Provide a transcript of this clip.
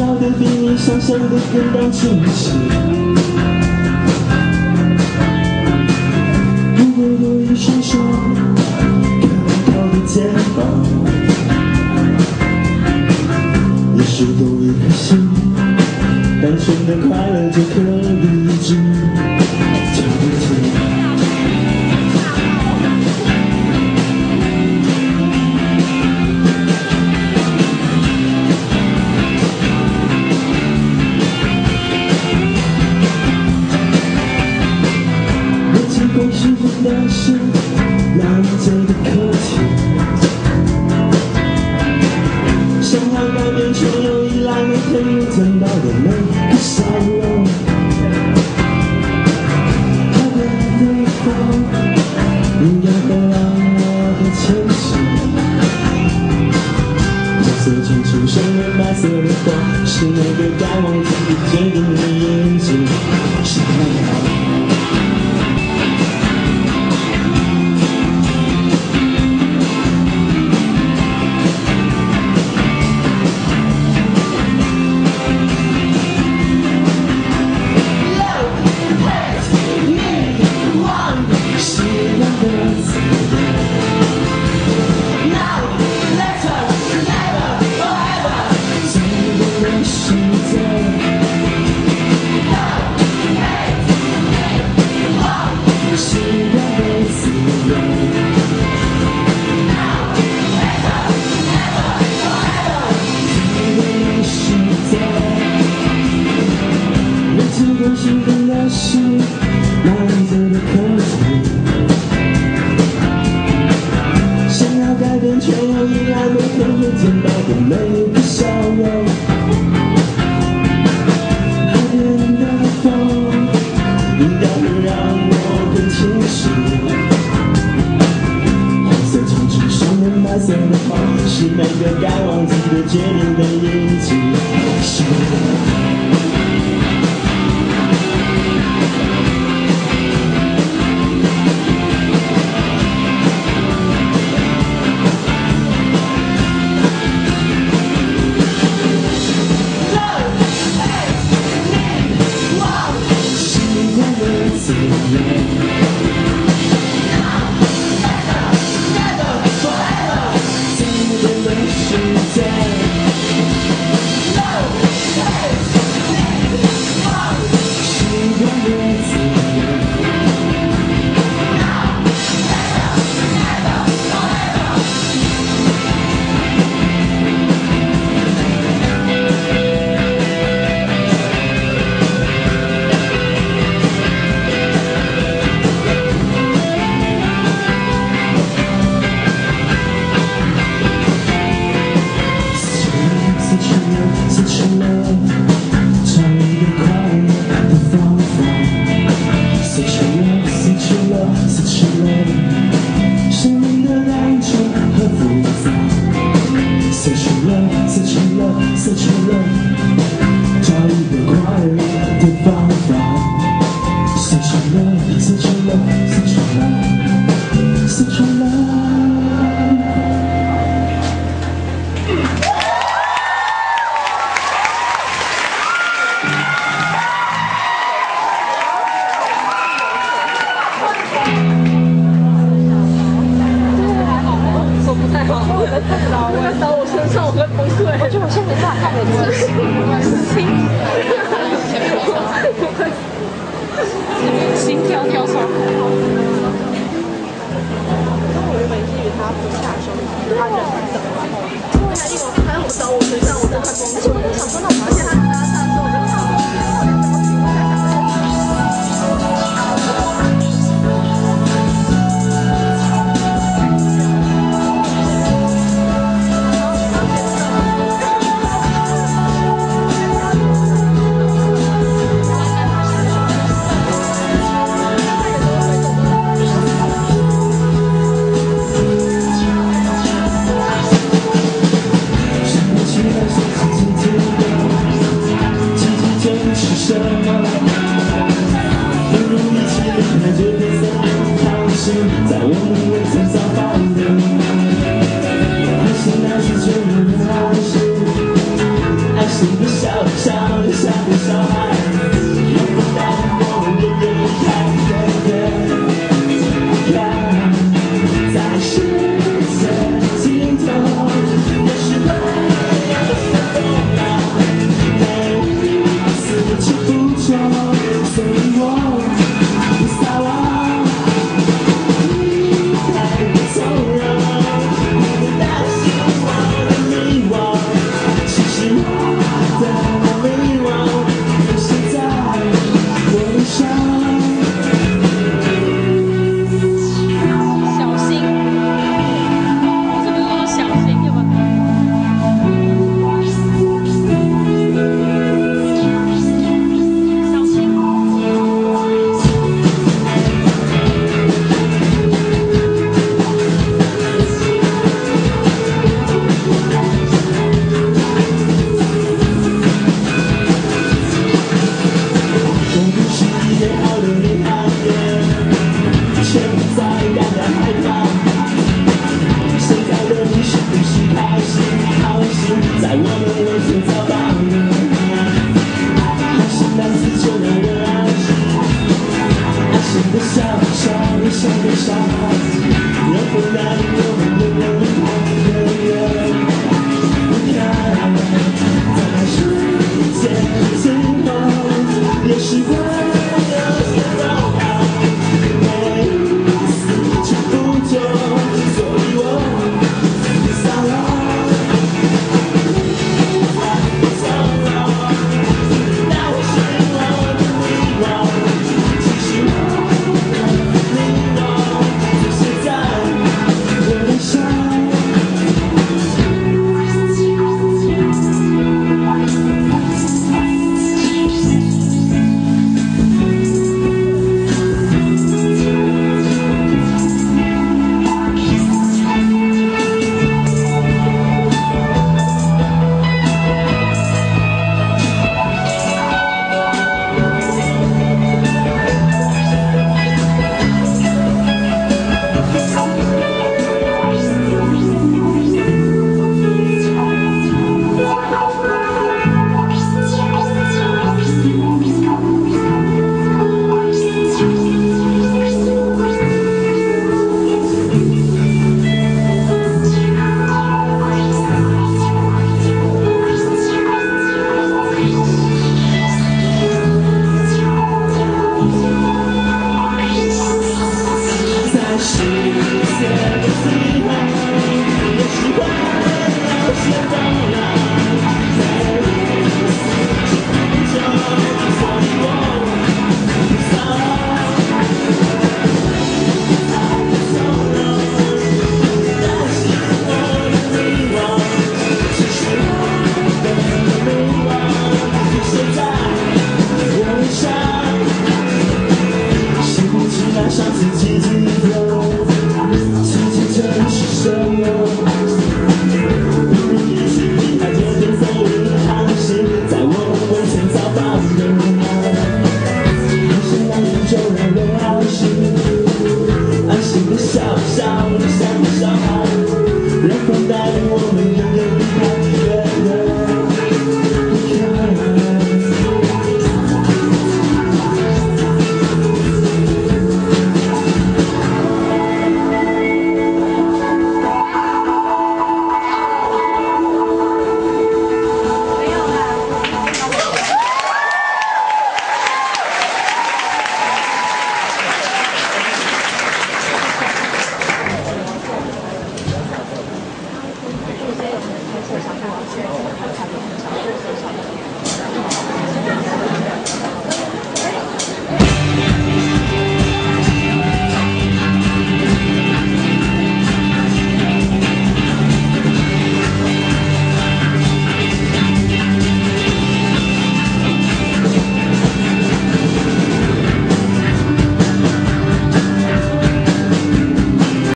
要的比你想象的更加清晰。如果有一双手可靠的肩膀，也是多一颗心，单纯的快乐就可以一直讲不停。光是真的是难解的课题，想要改变却又依赖每天又见到的每个笑容。他的风应该会让我的前行。红色长裙上面白色的花，是那个该忘记的坚定的眼睛。是那心真的是难解的课题，想要改变却又依赖每天会见到的每个笑容。海边的风应该会让我更清晰。红色长裙上面白色的花，是每个该忘记的坚定的印记。是心跳跳上。我原本是以为他不下手，他人很等，然后突然一种拍我找我身上，我都快崩溃了。我就想说，那我发现他搭讪之后，我就想说，想不起来是自己。 小小的像个小孩，有风带风，人人看，对，看，在世界尽头，也是快乐的风浪，四处不着，所以我不撒网，太过从容，我不担心我的迷惘，其实我的迷惘也是在我的伤。 小心，我怎么说小心对吧？小心。 我不是美好的女孩，却在感到害怕。现在的你是不是开心？好心在我们面前造访，还是那次就让人安心？爱情的小小的像个小孩。